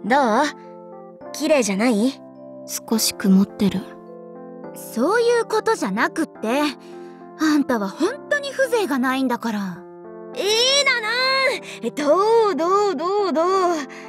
どう？綺麗じゃない？ 少し曇ってる。 そういうことじゃなくって、あんたは本当に風情がないんだから。 いいだな。どう？